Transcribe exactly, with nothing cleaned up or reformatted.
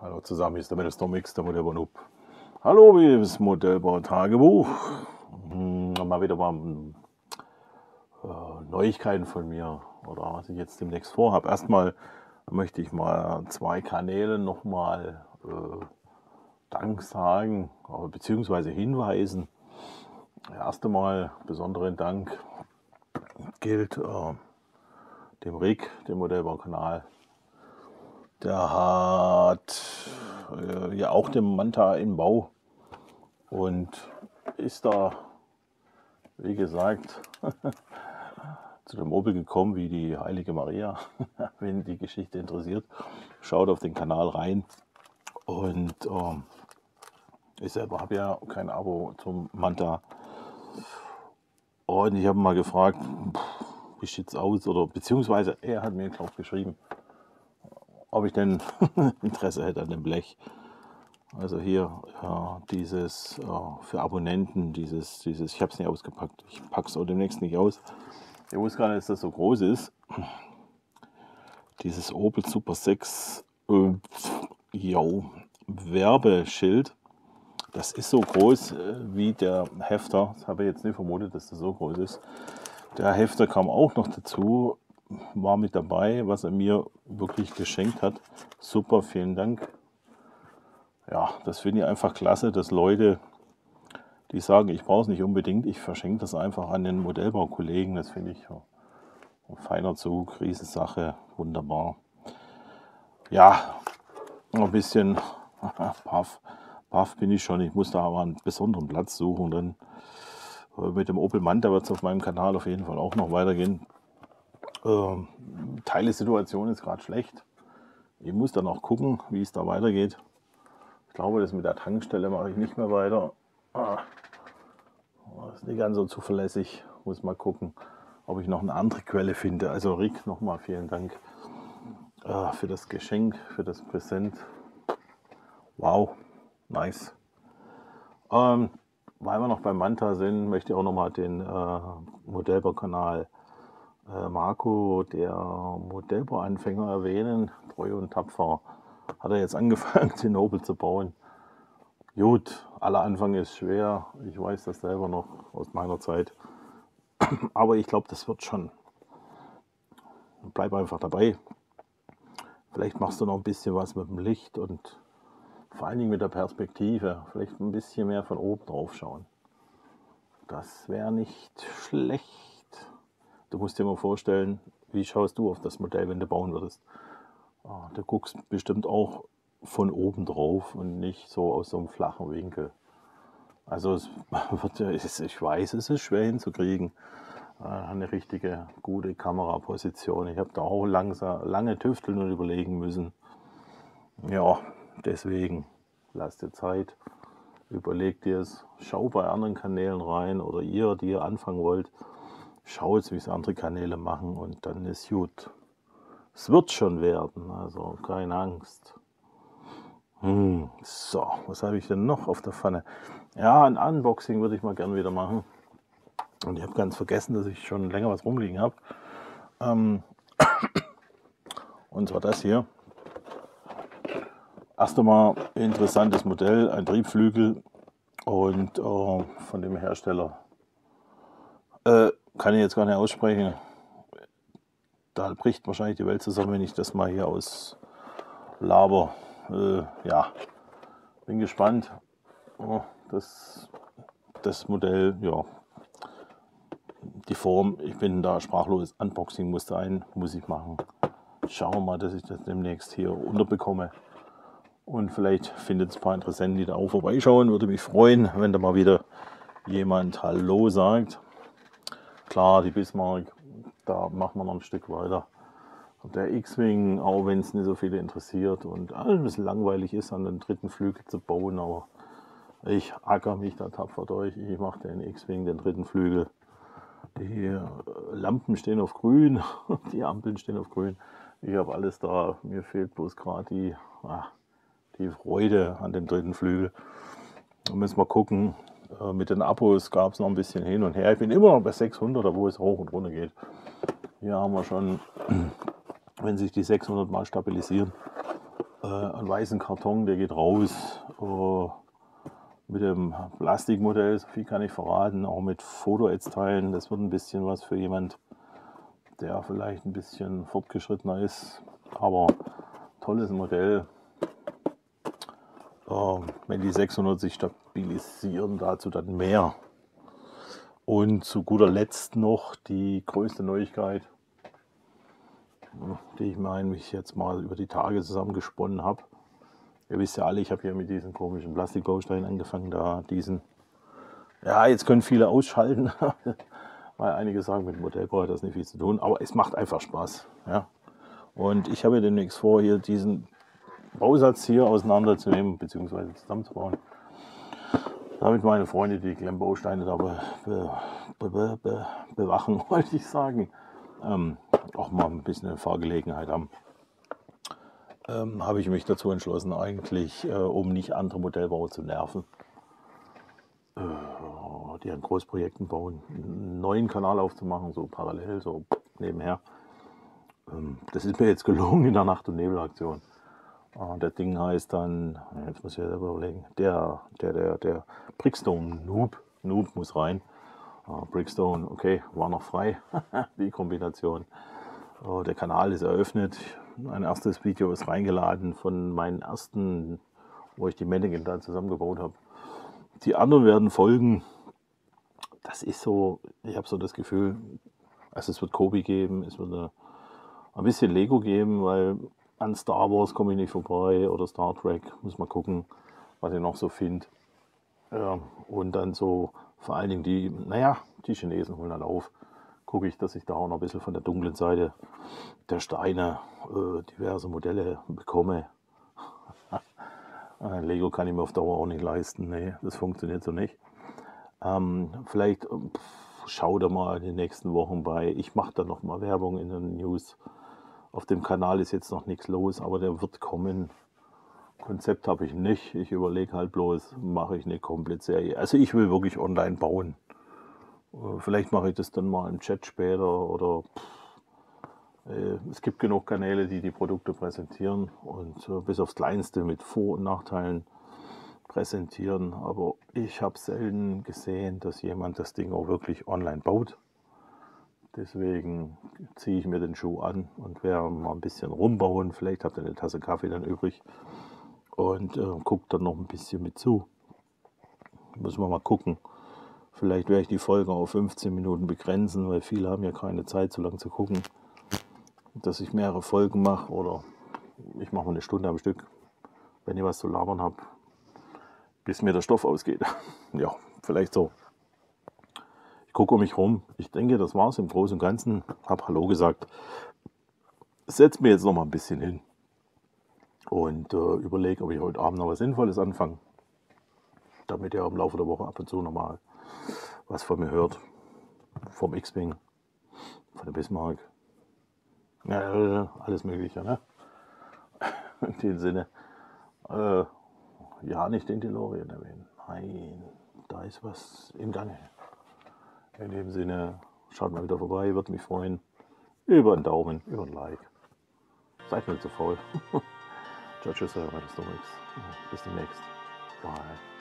Hallo zusammen, hier ist der Metastormix, der Modellbau Noob. Hallo, wie ist das Modellbau-Tagebuch? Hm, mal wieder mal äh, Neuigkeiten von mir oder was ich jetzt demnächst vorhabe. Erstmal möchte ich mal zwei Kanälen nochmal äh, Dank sagen, äh, beziehungsweise hinweisen. Erst einmal besonderen Dank gilt äh, dem Rick, dem Modellbaukanal. Der hat äh, ja auch den Manta im Bau und ist da, wie gesagt, zu dem Opel gekommen wie die Heilige Maria. Wenn die Geschichte interessiert, schaut auf den Kanal rein. Und ähm, ich selber habe ja kein Abo zum Manta. Und ich habe mal gefragt, wie sieht es aus? Oder beziehungsweise er hat mir, glaube ich, geschrieben, ob ich denn Interesse hätte an dem Blech. Also hier ja, dieses ja, für Abonnenten, dieses, dieses, ich habe es nicht ausgepackt, ich packe es auch demnächst nicht aus. Ich wusste gar nicht, dass das so groß ist. Dieses Opel Super sechs äh, yo, Werbeschild, das ist so groß äh, wie der Hefter. Das habe ich jetzt nicht vermutet, dass das so groß ist. Der Hefter kam auch noch dazu, war mit dabei, was er mir wirklich geschenkt hat. Super, vielen Dank. Ja, das finde ich einfach klasse, dass Leute, die sagen, ich brauche es nicht unbedingt, ich verschenke das einfach an den Modellbaukollegen. Das finde ich ein feiner Zug, Riesensache, wunderbar. Ja, ein bisschen paff, paff bin ich schon. Ich muss da aber einen besonderen Platz suchen. Dann mit dem Opel Manta wird es auf meinem Kanal auf jeden Fall auch noch weitergehen. Ähm, Teile-Situation ist gerade schlecht. Ich muss dann auch gucken, wie es da weitergeht. Ich glaube, das mit der Tankstelle mache ich nicht mehr weiter. Ah, das ist nicht ganz so zuverlässig. Muss mal gucken, ob ich noch eine andere Quelle finde. Also Rick, nochmal vielen Dank äh, für das Geschenk, für das Präsent. Wow, nice. Ähm, weil wir noch beim Manta sind, möchte ich auch nochmal den äh, Modellbaukanal äh, Marco, der Modellbauanfänger, erwähnen. Treu und tapfer hat er jetzt angefangen, den Opel zu bauen. Gut, aller Anfang ist schwer. Ich weiß das selber noch aus meiner Zeit. Aber ich glaube, das wird schon. Bleib einfach dabei. Vielleicht machst du noch ein bisschen was mit dem Licht und vor allen Dingen mit der Perspektive. Vielleicht ein bisschen mehr von oben drauf schauen. Das wäre nicht schlecht. Du musst dir mal vorstellen, wie schaust du auf das Modell, wenn du bauen würdest. Du guckst bestimmt auch von oben drauf und nicht so aus so einem flachen Winkel. Also es wird, ich weiß, es ist schwer hinzukriegen. Eine richtige, gute Kameraposition. Ich habe da auch langsam, lange tüfteln und überlegen müssen. Ja, deswegen lasst dir Zeit, überlegt dir es, schau bei anderen Kanälen rein oder ihr, die ihr anfangen wollt, schaut, wie es andere Kanäle machen und dann ist gut. Es wird schon werden, also keine Angst. Hm, so, was habe ich denn noch auf der Pfanne? Ja, ein Unboxing würde ich mal gerne wieder machen. Und ich habe ganz vergessen, dass ich schon länger was rumliegen habe. Ähm, und zwar das hier. Erst einmal interessantes Modell, ein Triebflügel und äh, von dem Hersteller. Äh, kann ich jetzt gar nicht aussprechen. Da bricht wahrscheinlich die Welt zusammen, wenn ich das mal hier aus Laber. Äh, ja, bin gespannt. Oh, das, das Modell, ja, die Form, ich bin da sprachlos. Unboxing muss sein, muss ich machen. Schauen wir mal, dass ich das demnächst hier unterbekomme. Und vielleicht findet es ein paar Interessenten, die da auch vorbeischauen. Würde mich freuen, wenn da mal wieder jemand Hallo sagt. Klar, die Bismarck, da machen wir noch ein Stück weiter. Und der X-Wing, auch wenn es nicht so viele interessiert und ein bisschen langweilig ist, an den dritten Flügel zu bauen, aber ich acker mich da tapfer durch. Ich mache den X-Wing, den dritten Flügel. Die Lampen stehen auf grün, die Ampeln stehen auf grün. Ich habe alles da. Mir fehlt bloß gerade die, ah, die Freude an dem dritten Flügel. Da müssen wir gucken. Mit den Abos gab es noch ein bisschen hin und her. Ich bin immer noch bei sechshundert, wo es hoch und runter geht. Hier haben wir schon, wenn sich die sechshundert mal stabilisieren, äh, einen weißen Karton, der geht raus. Äh, mit dem Plastikmodell, so viel kann ich verraten, auch mit Foto-Ads-Teilen. Das wird ein bisschen was für jemand, der vielleicht ein bisschen fortgeschrittener ist. Aber tolles Modell. Äh, wenn die sechshundert sich stabilisieren, dazu dann mehr. Und zu guter Letzt noch die größte Neuigkeit, die ich mir eigentlich jetzt mal über die Tage zusammengesponnen habe. Ihr wisst ja alle, ich habe hier mit diesen komischen Plastikbausteinen angefangen, da diesen, ja, jetzt können viele ausschalten, weil einige sagen, mit dem Modellbau hat das nicht viel zu tun, aber es macht einfach Spaß. Ja. Und ich habe demnächst vor, hier diesen Bausatz hier auseinanderzunehmen, beziehungsweise zusammenzubauen, damit meine Freunde die Klemmbausteine da be, be, be, be, bewachen, wollte ich sagen, ähm, auch mal ein bisschen eine Fahrgelegenheit haben. Ähm, habe ich mich dazu entschlossen, eigentlich, äh, um nicht andere Modellbauer zu nerven, äh, die an Großprojekten bauen, einen neuen Kanal aufzumachen, so parallel, so nebenher. Ähm, das ist mir jetzt gelungen in der Nacht- und Nebelaktion. Äh, das Ding heißt dann, jetzt muss ich selber überlegen, der, der, der, der Brickstone Noob, Noob muss rein. Äh, Brickstone, okay, war noch frei, die Kombination. Äh, der Kanal ist eröffnet. Ein erstes Video ist reingeladen von meinen ersten, wo ich die Mannequin da zusammengebaut habe. Die anderen werden folgen. Das ist so, ich habe so das Gefühl, also es wird Kobi geben, es wird eine, ein bisschen Lego geben, weil an Star Wars komme ich nicht vorbei oder Star Trek, muss mal gucken, was ich noch so finde. Ja, und dann so vor allen Dingen die, naja, die Chinesen holen dann auf. Gucke ich, dass ich da auch noch ein bisschen von der dunklen Seite der Steine äh, diverse Modelle bekomme. äh, Lego kann ich mir auf Dauer auch nicht leisten. Nee, das funktioniert so nicht. Ähm, vielleicht pff, schau da mal in den nächsten Wochen bei. Ich mache da noch mal Werbung in den News. Auf dem Kanal ist jetzt noch nichts los, aber der wird kommen. Konzept habe ich nicht. Ich überlege halt bloß, mache ich eine Komplett-Serie. Also ich will wirklich online bauen. Vielleicht mache ich das dann mal im Chat später oder pff, äh, es gibt genug Kanäle, die die Produkte präsentieren und äh, bis aufs Kleinste mit Vor- und Nachteilen präsentieren. Aber ich habe selten gesehen, dass jemand das Ding auch wirklich online baut. Deswegen ziehe ich mir den Schuh an und werde mal ein bisschen rumbauen. Vielleicht habt ihr eine Tasse Kaffee dann übrig und äh, guckt dann noch ein bisschen mit zu. Müssen wir mal gucken. Vielleicht werde ich die Folge auf fünfzehn Minuten begrenzen, weil viele haben ja keine Zeit, so lange zu gucken, dass ich mehrere Folgen mache oder ich mache mal eine Stunde am Stück, wenn ich was zu labern habe, bis mir der Stoff ausgeht. Ja, vielleicht so. Ich gucke um mich rum. Ich denke, das war es im Großen und Ganzen. Habe Hallo gesagt. Setze mir jetzt noch mal ein bisschen hin und äh, überlege, ob ich heute Abend noch was Sinnvolles anfange, damit ihr im Laufe der Woche ab und zu noch mal was von mir hört. Vom X-Wing, von der Bismarck. Ja, alles Mögliche, ne? In dem Sinne. Äh, ja, nicht den DeLorean erwähnen. Nein, da ist was im Gange. In dem Sinne, schaut mal wieder vorbei, würde mich freuen. Über einen Daumen, über ein Like. Seid nicht zu faul. Ciao, tschüss, euer Stories. Bis demnächst. Bye.